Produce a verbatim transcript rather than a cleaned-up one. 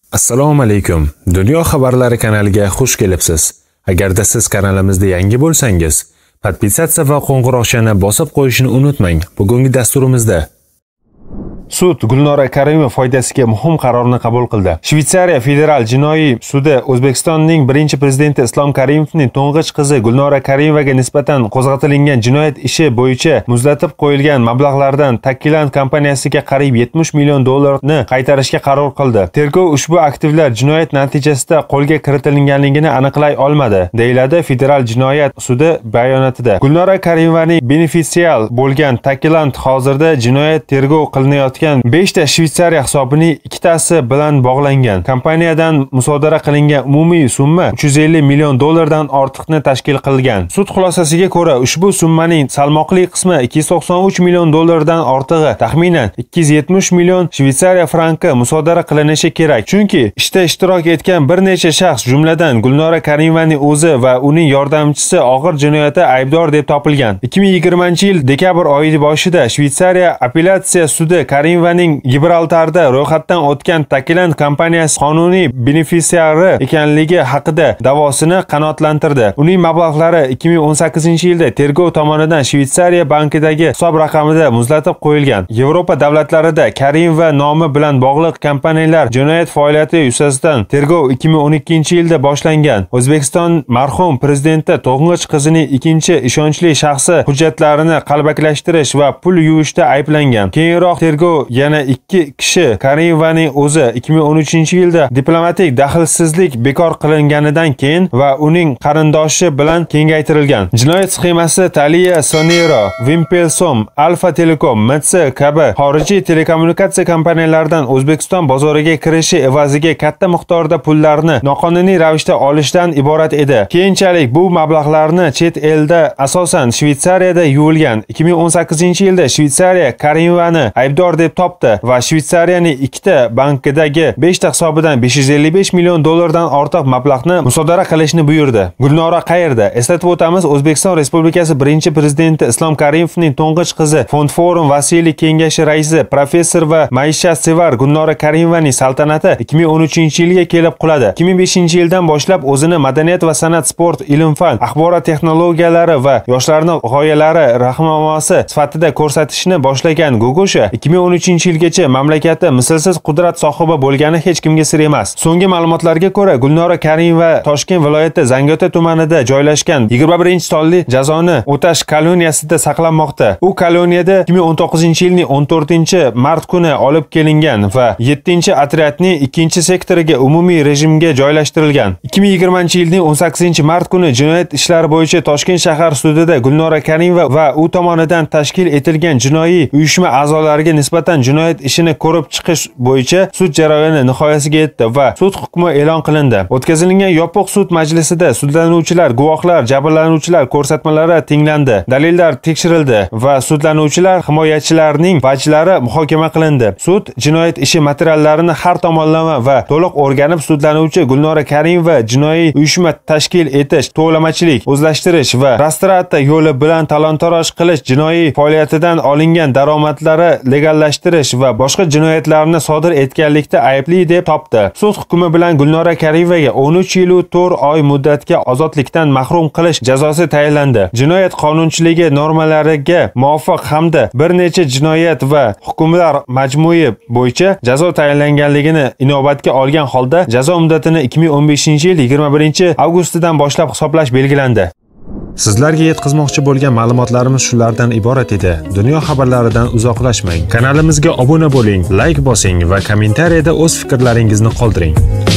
Assalomu alaykum. Dunyo xabarlari kanaliga xush kelibsiz. Agarda siz kanalimizda yangi bo'lsangiz, podpisatsiya va qo'ng'iroqchani bosib qo'yishni unutmang. Bugungi dasturimizda Sud Gulnora Karimova foydasiga muhim qarorni qabul qildi. Shveysariya federal jinoiy sudi O'zbekistonning birinchi prezidenti Islom Karimovning to'ng'ich qizi Gulnora Karimovaga nisbatan qo'zg'atilgan jinoyat ishi bo'yicha muzlatib qo'yilgan mablag'lardan Tailand kompaniyasiga qariyb yetmish million dollarni qaytarishga qaror qildi. Tergov ushbu aktivlar jinoyat natijasida qo'lga kiritilganligini aniqlay olmadi, deyiladi federal jinoyat sudi bayonotida. Gulnora Karimovaning benefitsial bo'lgan Tailand hozirda jinoyat tergov qilinayotgan besh ta Shveysariya hisobining ikkitasi bilan bog'langan. Kompaniyadan musodara qilingan umumiy summa uch yuz ellik million dollardan ortiqni tashkil qilgan. Sud xulosasiga ko'ra, ushbu summaning salmoqli qismi ikki yuz to'qson uch million dollardan ortig'i, taxminan ikki yuz yetmish million Shveysariya franki musodara qilinishi kerak. Chunki ishda ishtirok etgan bir necha shaxs, jumladan Gulnora Karimovaning o'zi va uning yordamchisi og'ir jinoyatda aybdor deb topilgan. ikki ming yigirmanchi yil dekabr oyi boshida Shveysariya appelyatsiya sudi Karimovaning Gibraltarda ro'yxatdan o'tgan Tailand kompaniyasi qonuniy benefitsiari ekanligi haqida da'vosini qanoatlantirdi. Uning mablag'lari ikki ming o'n sakkizinchi yilda tergov tomonidan Shveysariya bankidagi hisob raqamida muzlatib qo'yilgan. Yevropa davlatlarida Karimova nomi bilan bog'liq kompaniyalar jinoyat faoliyati yuzasidan tergov ikki ming o'n ikkinchi yilda boshlangan. O'zbekiston marhum prezidenti to'ng'ich qizining ikkinchi ishonchli shaxsi hujjatlarini qalbakilashtirish va pul yuvishda ayblangan. Keyinroq tergov yana ikki kishi Karimovaning o'zi ikki ming o'n uchinchi yilda diplomatik daxlsizlik bekor qilinganidan keyin va uning qarindoshi bilan kengaytirilgan. Jinoyat sxemasi Taliya Sonero, Wimpelsom, Alfa Telecom, M T S kabi xorijiy telekommunikatsiya kompaniyalaridan O'zbekiston bozoriga kirishi evaziga katta miqdorda pullarni noqonuniy ravishda olishdan iborat edi. Keyinchalik bu mablag'larni chet elda, asosan Shveysariyada yuvilgan. ikki ming o'n sakkizinchi yilda Shveysariya Karimovani aybdor deb topdi va Shveysariyaning ikkita bankidagi besh ta hisobidan besh yuz ellik besh million dollardan ortiq mablag'ni musodara qilishni buyurdi. Gulnora qayerda? Eslatib o'tamiz, O'zbekiston Respublikasi birinchi prezidenti Islom Karimovning to'ng'ich qizi, Fond Forum Vasiliy kengashi raisi, professor va maishatsevar Gulnora Karimovaning saltanati ikki ming o'n uchinchi yilga kelib quladi. ikki ming beshinchi yildan boshlab o'zini madaniyat va san'at, sport, ilm-fan, axborot texnologiyalari va yoshlarning g'oyalari rahnamosi sifatida ko'rsatishni boshlagan Gugusha ikki ming o'n uchinchi yilgacha mamlakatda mislsiz qudrat sohibi bo'lgani hech kimga sir emas. So'nggi ma'lumotlarga ko'ra, Gulnora Karimova Toshkent viloyati Zangiota tumanida joylashgan yigirma birinchi sonli jazoni o'tash koloniyasida saqlanmoqda. U koloniyada ikki ming o'n to'qqizinchi yilning o'n to'rtinchi mart kuni olib kelingan va yettinchi otryadning ikkinchi sektoriga umumiy rejimga joylashtirilgan. ikki ming yigirmanchi yilning o'n sakkizinchi mart kuni jinoyat ishlari bo'yicha Toshkent shahar sudida Gulnora Karimova va u tomonidan tashkil etilgan jinoiy uyushma a'zolariga nisbatan jinoyat ishini ko'rib chiqish bo'yicha sud jarayoni nihoyasiga yetdi va sud hukmi e'lon qilindi. O'tkazilgan yopiq sud majlisida sudlanuvchilar, guvohlar, jabrlanuvchilar ko'rsatmalari tinglandi, dalillar tekshirildi va sudlanuvchilar himoyachilarning vajlari muhokama qilindi. Sud jinoyat ishi materiallarini har tomonlama va to'liq o'rganib, sudlanuvchi Gulnora Karimova jinoiy uyushma tashkil etish, to'lamachilik, o'zlashtirish va rastrata yo'li bilan talon-taroj qilish jinoiy faoliyatidan olingan daromadlari legallashtirish va boshqa jinoyatlarni sodir etganlikda aybli deb topdi. Sud hukmi bilan Gulnora Karimovaga o'n uch yil va to'rt oy muddatga ozodlikdan mahrum qilish jazosi tayinlandi. Jinoyat qonunchiligi normalariga muvofiq hamda bir necha jinoyat va hukmlar majmui bo'yicha jazo tayinlanganligini inobatga olgan holda jazo muddatini ikki ming o'n beshinchi yil yigirma birinchi avgustidan boshlab hisoblash belgilandi. Sizlarga yetkazmoqchi bo'lgan ma'lumotlarimiz shulardan iborat edi. Dunyo xabarlaridan uzoqlashmang. Kanalimizga obuna bo'ling, like bosing va kommentariyada o'z fikrlaringizni qoldiring.